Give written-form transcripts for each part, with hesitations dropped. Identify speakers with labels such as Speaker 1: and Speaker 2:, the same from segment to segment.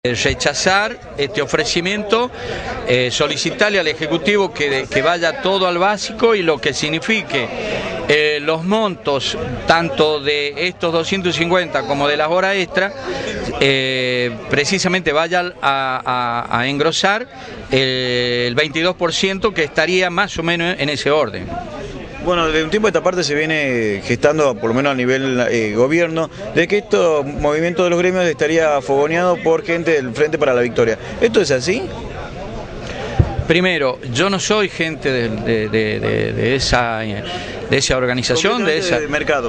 Speaker 1: Rechazar este ofrecimiento, solicitarle al Ejecutivo que vaya todo al básico y lo que signifique los montos tanto de estos 250 como de las horas extras, precisamente vaya a engrosar el 22%, que estaría más o menos en ese orden.
Speaker 2: Bueno, de un tiempo a esta parte se viene gestando, por lo menos a nivel gobierno, de que estos movimientos de los gremios estaría fogoneado por gente del Frente para la Victoria. ¿Esto es así?
Speaker 1: Primero, yo no soy gente de esa organización, de esa
Speaker 2: mercado.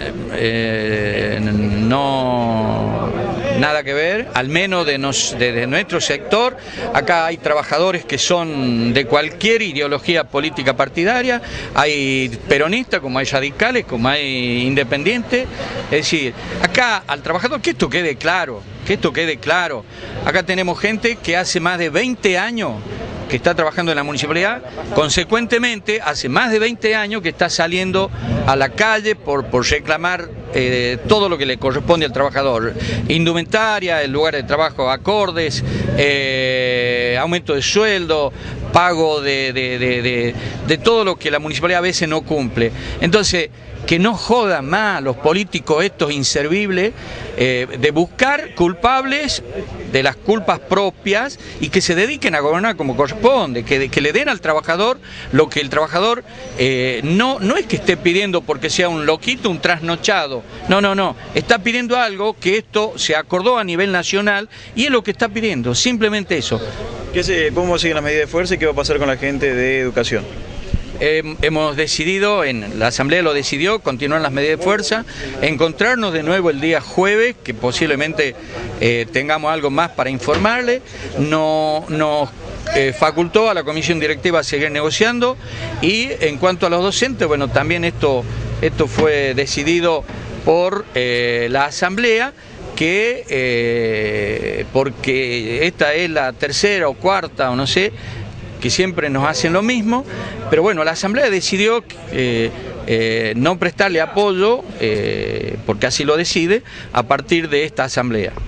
Speaker 1: No, nada que ver, al menos de nuestro sector. Acá hay trabajadores que son de cualquier ideología política partidaria, hay peronistas, como hay radicales, como hay independientes. Es decir, acá al trabajador, que esto quede claro, acá tenemos gente que hace más de 20 años que está trabajando en la municipalidad, consecuentemente hace más de 20 años que está saliendo a la calle por reclamar todo lo que le corresponde al trabajador: indumentaria, el lugar de trabajo acordes, aumento de sueldo, pago de todo lo que la municipalidad a veces no cumple. Entonces, que no jodan más los políticos estos inservibles de buscar culpables de las culpas propias, y que se dediquen a gobernar como corresponde, que le den al trabajador lo que el trabajador no es que esté pidiendo porque sea un loquito, un trasnochado, no, está pidiendo algo que esto se acordó a nivel nacional y es lo que está pidiendo, simplemente eso.
Speaker 2: ¿Cómo siguen las medidas de fuerza y qué va a pasar con la gente de educación?
Speaker 1: Hemos decidido, en la Asamblea lo decidió, continuar las medidas de fuerza, encontrarnos de nuevo el día jueves, que posiblemente tengamos algo más para informarle. Nos facultó a la comisión directiva a seguir negociando, y en cuanto a los docentes, bueno, también esto fue decidido por la Asamblea, porque esta es la tercera o cuarta, o no sé, que siempre nos hacen lo mismo, pero bueno, la Asamblea decidió no prestarle apoyo, porque así lo decide, a partir de esta Asamblea.